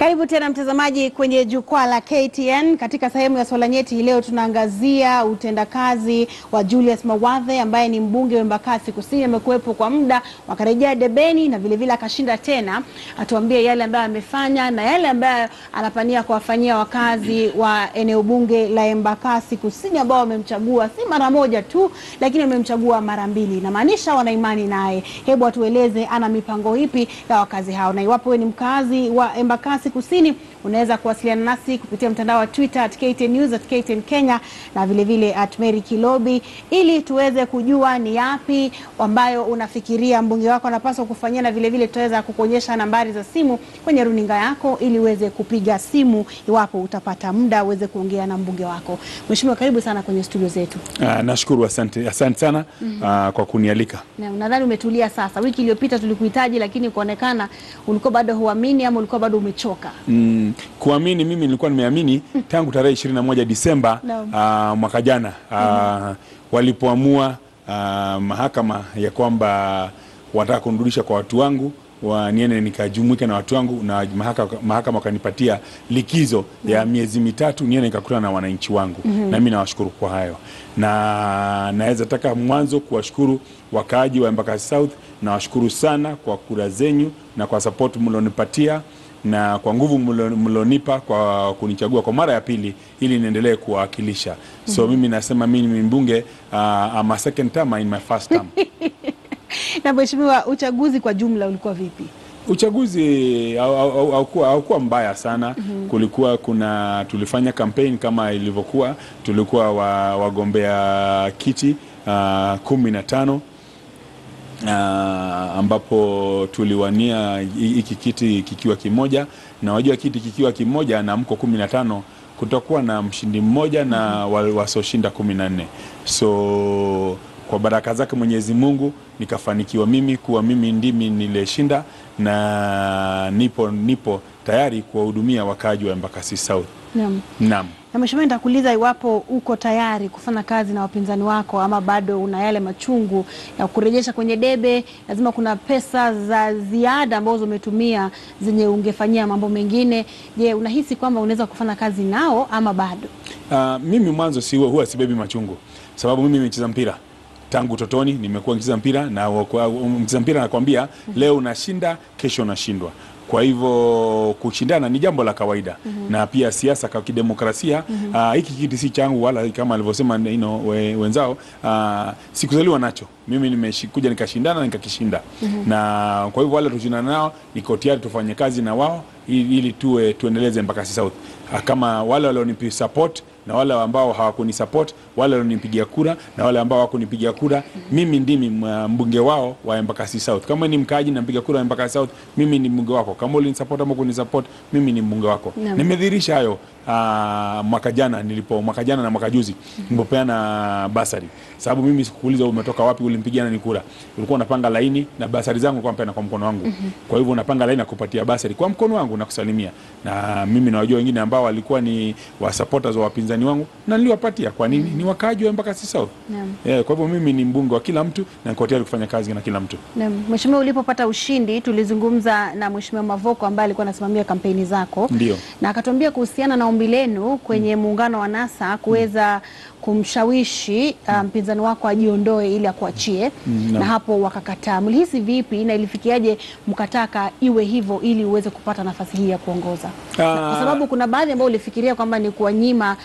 Karibu tena mtazamaji kwenye jukwaa la KTN. Katika sehemu ya swala nyeti leo tunaangazia utendakazi wa Julius Mawathe ambaye ni mbunge wa Embakasi Kusini. Amekuwepo kwa muda, wakarejea debeni na vile vile akashinda tena. Atuambie yale ambayo amefanya na yale ambayo anapania kuwafanyia wakazi wa eneo bunge la Embakasi Kusini ambao wamemchagua si mara moja tu, lakini wamemchagua mara mbili. Na maanisha wana imani naye. Hebu atueleze ana mipango ipi ya wakazi hao. Na iwapo wewe ni mkazi wa Embakasi Kusini, unaweza kuwasiliana nasi kupitia mtandao wa Twitter @KTN News @KTN Kenya na vile vile @Mary Kilobi, ili tuweze kujua ni yapi ambayo unafikiria mbunge wako anapaswa kufanyia, na vile vile tutaweza kukuonyesha nambari za simu kwenye runinga yako ili uweze kupiga simu iwapo utapata muda uweze kuongea na mbunge wako. Mheshimiwa, karibu sana kwenye studio zetu. Nashukuru, asante sana kwa kunialika. Nadhani umetulia sasa. Wiki iliyopita tulikuhitaji lakini kuonekana ulikuwa bado huamini ama ulikuwa bado umechoka. Kuamini, mimi nilikuwa nimeamini tangu tarehe 21 Disemba mwaka jana walipoamua mahakama ya kwamba wataka kunirudisha kwa watu wangu, niende nikajumuika na watu wangu, na mahakama wakanipatia likizo ya miezi mitatu niende nikakutana na wananchi wangu. Na mimi nawashukuru kwa hayo. Na naweza taka mwanzo kuwashukuru wakaaji wa Embakasi South. Nawashukuru sana kwa kura zenyu na kwa support mlonipatia na kwa nguvu mlonipa kwa kunichagua kwa mara ya pili ili niendelee kuwakilisha. So mimi nasema mimi ni mbunge I'm a second term in my first term. Na mheshimiwa, uchaguzi kwa jumla ulikuwa vipi? Uchaguzi haukuwa mbaya sana. Kulikuwa tulifanya campaign kama ilivyokuwa. Tulikuwa wagombea kiti 15 ambapo tuliwania hiki kiti kikiwa kimoja, na wajua kiti kikiwa kimoja na mko 15 kutakuwa na mshindi mmoja na wasoshinda 14. So kwa baraka zake Mwenyezi Mungu nikafanikiwa mimi kuwa mimi ndimi nileshinda, na nipo tayari kuwahudumia wakaaji wa Embakasi South. Naam. Na mheshimiwa, nitakuuliza iwapo uko tayari kufanya kazi na wapinzani wako ama bado una yale machungu ya kurejesha kwenye debe. Lazima kuna pesa za ziada ambazo umetumia zenye ungefanyia mambo mengine. Je, unahisi kwamba unaweza kufanya kazi nao ama bado? Mimi mwanzo huwa sibebi machungu, sababu mimi nimecheza mpira tangu utotoni. Nimekuwa nikicheza mpira, na mcheza mpira nakwambia leo unashinda, kesho unashindwa. Kwa hivyo kushindana ni jambo la kawaida. Na pia siasa kwa kidemokrasia, hiki kiti si changu, wala kama alivyosema wenzao, sikuzaliwa nacho. Mimi nimekuja nikashindana na nikakishinda. Na kwa hivyo wale tushindana nao niko tayari tufanye kazi na wao ili tuendeleze Embakasi South. Kama wale walionipa support na wale ambao hawakunisupport, wale walionipigia kura na wale ambao hawakunipigia kura, mimi ndimi mbunge wao wa Embakasi South. Kama ni mkaaji na mpiga kura wa Embakasi South, mimi ni mbunge wako. Kama ulinisupport ama kunisupport, mimi ni mbunge wako. Nimedhihirisha hayo mwaka jana na mwaka juzi nilipopeana basari. Sababu mimi sikuuliza umetoka wapi, ulimpigia nani kura. Ulikuwa unapanga laini na basari zangu kwa mpena kwa mkono wangu. Kwa hivyo unapanga laini na kupatia basari kwa mkono wangu na kusalimia. Na mimi na wajua wengine ambao walikuwa ni wa supporters wa wapinzani wangu na niliwapatia. Kwa nini? Ni wakaaji wa Embakasi South. Kwa hivyo mimi ni mbunge wa kila mtu na niko tayari kufanya kazi na kila mtu. Mheshimiwa, ulipopata ushindi tulizungumza na Mheshimiwa Mavoko ambaye alikuwa anasimamia kampeni zako. Ndio. Na akatuambia kuhusiana na ombi lenu kwenye muungano wa NASA kuweza kumshawishi mpinzani wako ajiondoe ili akuachie. Na hapo wakakataa. Mlihisi vipi na ilifikiaje mkataka iwe hivyo ili uweze kupata nafasi hii ya kuongoza? Kwa sababu kuna baadhi ambao ulifikiria kwamba ni kuwanyima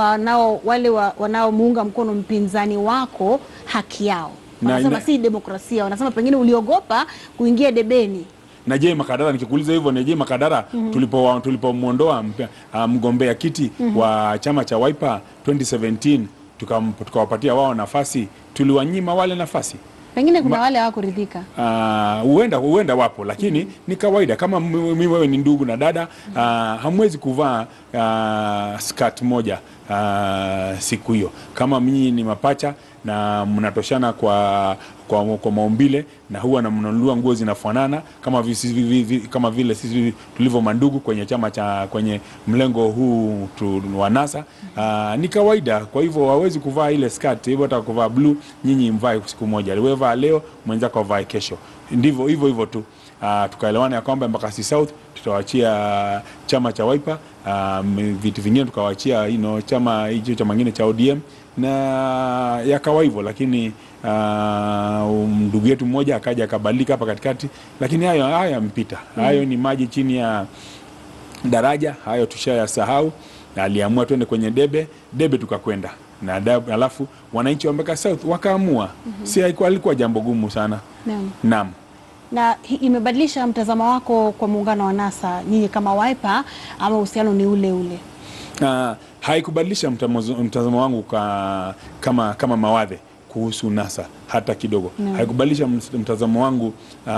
wanaomuunga mkono mpinzani wako haki yao. Wanasema si demokrasia. Wanasema pengine uliogopa kuingia debeni. Na je Makadara, nikikuuliza hivyo, na je Makadara tulipomuondoa mgombea kiti wa chama cha Wiper 2017 tukawapatia wao nafasi, tuliwanyima wale nafasi? Pengine kuna wale hawakuridhika. Huenda wapo, lakini ni kawaida. Kama mimi wewe ni ndugu na dada, hamwezi kuvaa skirt moja siku hiyo. Kama mimi ni mapacha na mnatoshana kwa maumbile na huwa na mnanunua nguo zinafanana kama vile sisi tulivyo mandugu kwenye chama cha kwenye mlengo huu wa NASA, ni kawaida. Kwa hivyo hawezi kuvaa ile skirt, hivyo hata kuvaa blue nyinyi mvae siku moja. Wewe vaa leo, mwenzako avae kesho. Ndivyo hivyo tu. tukaelewana ya kwamba Embakasi South tutawachia chama cha Wiper, vitu vingine tukawachia chama hicho chama kingine cha ODM, na yakawa hivyo. Lakini ndugu yetu mmoja akaja akabadilika hapa katikati, lakini hayo yampita. Hayo ni maji chini ya daraja, hayo tushayasahau. Aliamua twende kwenye debe tukakwenda na alafu wananchi wa Embakasi South wakaamua. Si alikuwa jambo gumu sana. Naam. Na imebadilisha mtazamo wako kwa muungano wa NASA nyinyi kama Wiper, ama uhusiano ni ule ule? Haikubadilisha mtazamo wangu kama Mawathe kuhusu NASA hata kidogo. Haikubadilisha mtazamo wangu.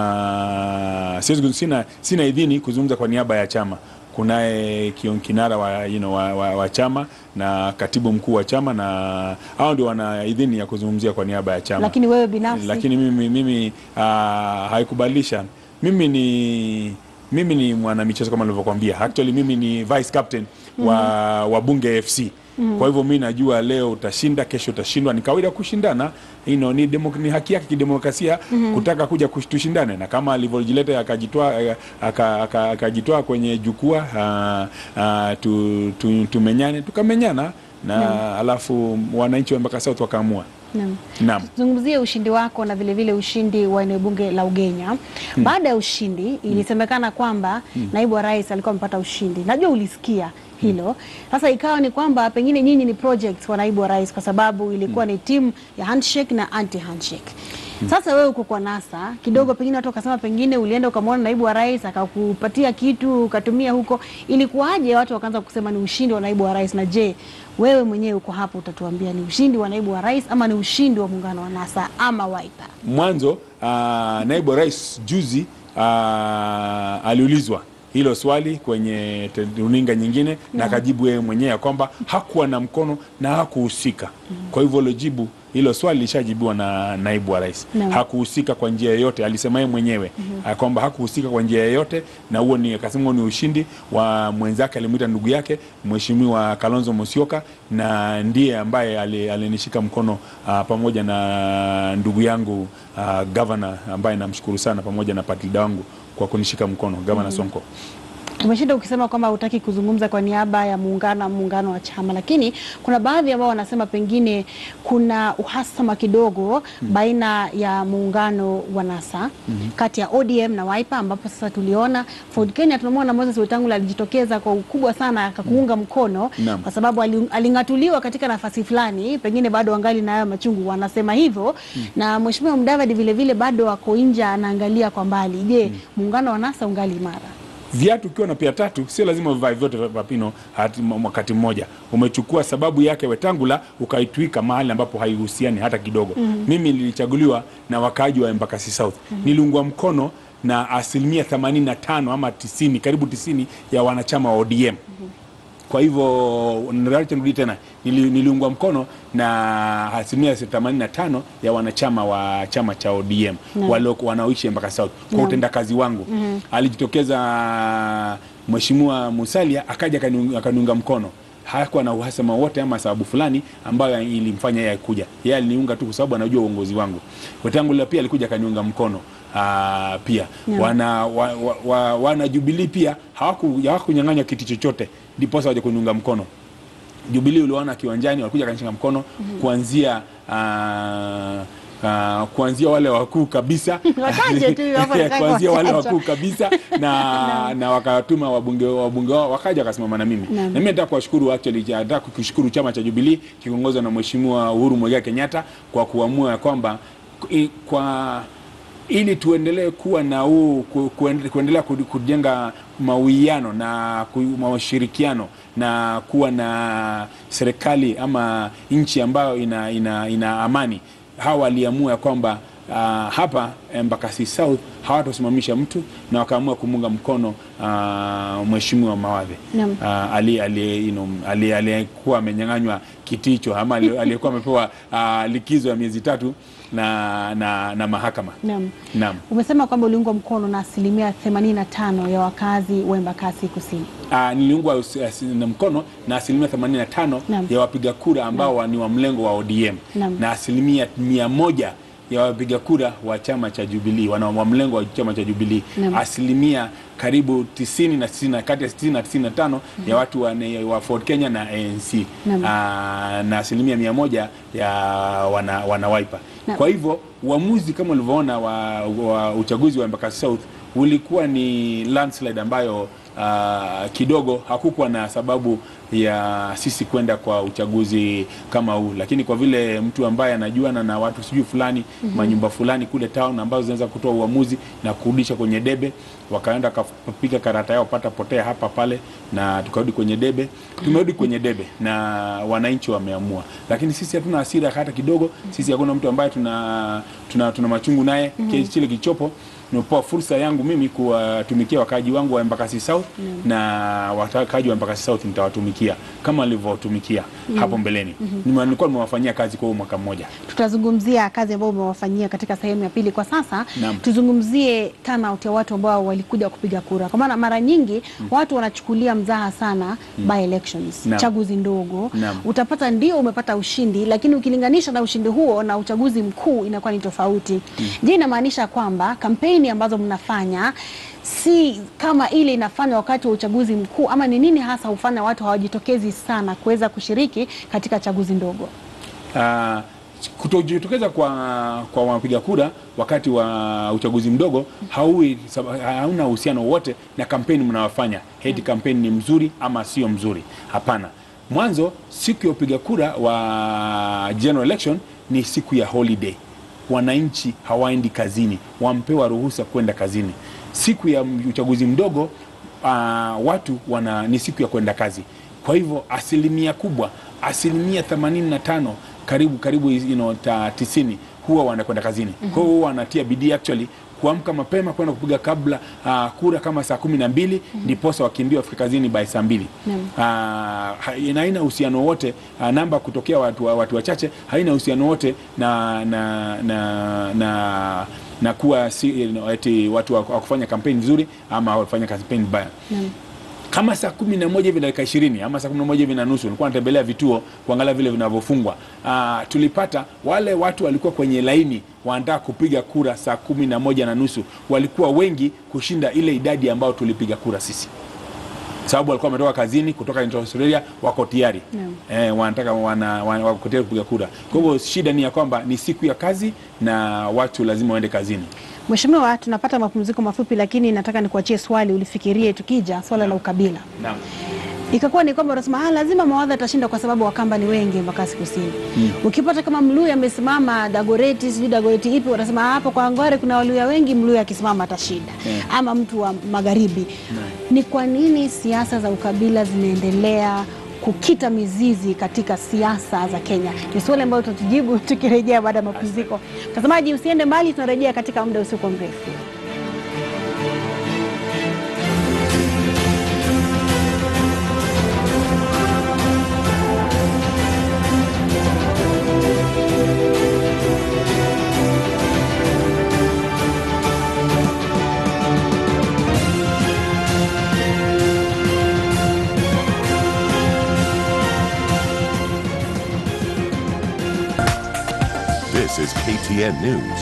Sina idhini kuzungumza kwa niaba ya chama. Kunaye kinara wa chama na katibu mkuu wa chama, na hao ndio wana idhini ya kuzungumzia kwa niaba ya chama. Lakini wewe binafsi? Lakini mimi haikubadilisha. Mimi ni mwana michezo kama nilivyokuambia. Actually mimi ni vice captain wa Bunge FC. Kwa hivyo mimi najua leo utashinda, kesho utashindwa. Ni kawaida kushindana. Ni haki yake kidemokrasia kutaka kuja kushindane, na kama alivyojileta akajitoa kwenye jukwaa, tukamenyana na alafu wananchi wa Embakasi South wakaamua. Naam. Zungumzie ushindi wako na vile vile ushindi wa eneo bunge la Ugenya. Baada ya ushindi ilisemekana kwamba naibu wa rais alikuwa amepata ushindi. Najua ulisikia hilo. Sasa ikawa ni kwamba pengine nyinyi ni project wa naibu wa rais, kwa sababu ilikuwa ni timu ya handshake na anti handshake. Sasa wewe uko kwa NASA kidogo, pengine watu wakasema pengine ulienda ukamwona naibu wa rais akakupatia kitu ukatumia huko. Ilikuwaje watu wakaanza kusema ni ushindi wa naibu wa rais? Na je, wewe mwenyewe uko hapo utatuambia ni ushindi wa naibu wa rais ama ni ushindi wa muungano wa NASA ama Wiper? Mwanzo naibu wa rais juzi aliulizwa hilo swali kwenye runinga nyingine na akajibu yeye mwenyewe kwamba hakuwa na mkono na hakuhusika. Kwa hivyo lojibu hilo swali lishajibiwa na naibu wa rais. Hakuhusika kwa njia yoyote, alisema yeye mwenyewe kwamba hakuhusika kwa njia yoyote, na huo akasema ni ushindi wa mwenzake, alimuita ndugu yake Mheshimiwa Kalonzo Musyoka, na ndiye ambaye alinishika mkono pamoja na ndugu yangu governor ambaye namshukuru sana, pamoja na patilda wangu kwa kunishika mkono, Governor Sonko. Umeshinda ukisema kwamba hutaki kuzungumza kwa niaba ya muungano wa chama, lakini kuna baadhi ambao wanasema pengine kuna uhasama kidogo baina ya muungano wa NASA kati ya ODM na Wiper, ambapo sasa tuliona Ford Kenya, tunamwona Moses Wetangula alijitokeza kwa ukubwa sana akakuunga mkono kwa sababu alingatuliwa katika nafasi fulani, pengine bado angali na hayo machungu, wanasema hivyo. Na Mheshimiwa Mudavadi vile vile bado ako nje anaangalia kwa mbali. Je, muungano wa NASA ungali imara? Viatu ukiwa na pia tatu sio lazima uvae vyote papino wakati mmoja. Umechukua sababu yake Wetangula ukaitwika mahali ambapo haihusiani hata kidogo. Mimi nilichaguliwa na wakaaji wa Embakasi South. Niliungwa mkono na 85 ama 90, karibu 90 ya wanachama wa ODM. Kwa hivyo nirudi tena, niliungwa mkono na 85 ya wanachama wa chama cha ODM wanaoishi Embakasi South kwa utendakazi wangu. Alijitokeza Mheshimiwa Musalia akaja akaniunga mkono. Hakuwa na uhasama wote ama sababu fulani ambayo ilimfanya yeye kuja. Yeye aliniunga tu kwa sababu anajua uongozi wangu. Wetangula pia alikuja akaniunga mkono. Pia wana Jubilee pia hawakunyang'anya kiti chochote ndipo waje kuniunga mkono. Jubilee uliona kiwanjani walikuja kanishika mkono kuanzia wale wakuu kabisa kuanzia wale wakuu kabisa na wakatuma wabunge wao wakaja wakasimama na mimi. Na mimi nataka kuwashukuru, actually nataka kushukuru chama cha Jubilee kiongozwa na Mheshimiwa Uhuru Muigai Kenyatta kwa kuamua kwamba ili tuendelee kuwa na kuendelea kujenga mawiano na mashirikiano na kuwa na serikali ama nchi ambayo ina amani. Hawa waliamua kwamba hapa Embakasi South hawatosimamisha mtu, na wakaamua kumunga mkono Mheshimiwa Mawathe aliyekuwa amenyang'anywa kiti hicho, ama aliyekuwa amepewa likizo ya miezi 3 na mahakama. Naam. Umesema kwamba uliungwa mkono na 85% ya wakazi wa Embakasi Kusini. Niliungwa mkono na 85% ya wapiga kura ambao ni wa mlengo wa ODM, na 100% ya wapiga kura wa chama cha Jubilee, wa mlengo wa chama cha Jubilee, asilimia karibu 90 na 90, kati ya 60 na 95 ya watu wa Ford Kenya na ANC, na asilimia 100 ya wana Wiper. Kwa hivyo uamuzi kama ulivyoona wa uchaguzi wa Embakasi South ulikuwa ni landslide ambayo kidogo hakukuwa na sababu ya sisi kwenda kwa uchaguzi kama huu, lakini kwa vile mtu ambaye anajuana na watu sijui fulani manyumba fulani kule town ambazo zinaweza kutoa uamuzi na kurudisha kwenye debe, wakaenda kupiga karata yao pata potea hapa pale, na tukarudi kwenye debe. Tumerudi kwenye debe na wananchi wameamua, lakini sisi hatuna hasira hata kidogo. Sisi hakuna mtu ambaye tuna machungu naye. Kile kichopo nimepewa fursa yangu mimi kuwatumikia wakaji wangu wa Embakasi South, na wakaji wa Embakasi South nitawatumikia kama nilivyotumikia hapo mbeleni. Nilikuwa nimewafanyia kazi kwa mwaka mmoja. Tutazungumzia kazi ambayo umewafanyia katika sehemu ya pili. Kwa sasa tuzungumzie turnout ya watu ambao walikuja kupiga kura, kwa maana mara nyingi watu wanachukulia mzaha sana by elections, chaguzi ndogo. Utapata ndio umepata ushindi, lakini ukilinganisha na ushindi huo na uchaguzi mkuu inakuwa ni tofauti. Je, inamaanisha kwamba kampeni ambazo mnafanya si kama ile inafanywa wakati wa uchaguzi mkuu, ama ni nini hasa hufanya watu hawajitokezi sana kuweza kushiriki katika chaguzi ndogo? Kutojitokeza kwa wapiga kura wakati wa uchaguzi mdogo hauna uhusiano wote na kampeni mnawafanya. Hedi kampeni ni mzuri ama sio mzuri? Hapana. Mwanzo, siku ya upiga kura wa general election ni siku ya holiday. Wananchi hawaendi kazini, wampewa ruhusa kwenda kazini. Siku ya uchaguzi mdogo watu ni siku ya kwenda kazi. Kwa hivyo asilimia kubwa, asilimia 85 karibu 90 huwa wanakwenda kazini. Kwa hiyo wanatia bidii actually kuamka mapema kwenda kupiga kabla kura kama saa 12, ndiposa wakimbia wafika kazini by saa 2. Haina uhusiano wote namba kutokea watu wachache, haina uhusiano wote na kuwa eti watu wa kufanya kampeni nzuri ama wafanya kampeni baya. Kama saa 11 hivi dakika 20 ama saa 11 hivi na nusu nilikuwa natembelea vituo kuangalia vile vinavyofungwa. Tulipata wale watu walikuwa kwenye laini wanataka kupiga kura saa 11 na nusu walikuwa wengi kushinda ile idadi ambayo tulipiga kura sisi, sababu walikuwa wametoka kazini kutoka Australia, wako tayari wanataka wako tayari kupiga kura. Kwa hivyo shida ni ya kwamba ni siku ya kazi na watu lazima waende kazini. Mheshimiwa, tunapata mapumziko mafupi, lakini nataka nikuachie swali ulifikirie tukija swala la ukabila. Ikakuwa ni kwamba unasema lazima Mawathe atashinda kwa sababu Wakamba ni wengi Embakasi Kusini. Ukipata kama Mluya amesimama Dagoreti, sijui Dagoreti ipi, wanasema hapo kwa Ngware kuna Waluya wengi, Mluya akisimama atashinda. Ama mtu wa magharibi. Ni kwa nini siasa za ukabila zinaendelea kukita mizizi katika siasa za Kenya? Ni swali ambalo tutajibu tukirejea baada ya mapumziko. Mtazamaji, usiende mbali, tunarejea katika muda usio mrefu. This is KTN News.